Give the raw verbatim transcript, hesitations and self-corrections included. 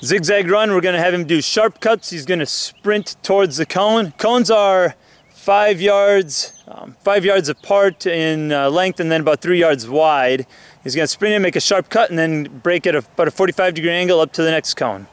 Zig Zag Run, we're going to have him do sharp cuts. He's going to sprint towards the cone. Cones are five yards, um, five yards apart in uh, length and then about three yards wide. He's going to sprint in, make a sharp cut, and then break at a, about a forty-five degree angle up to the next cone.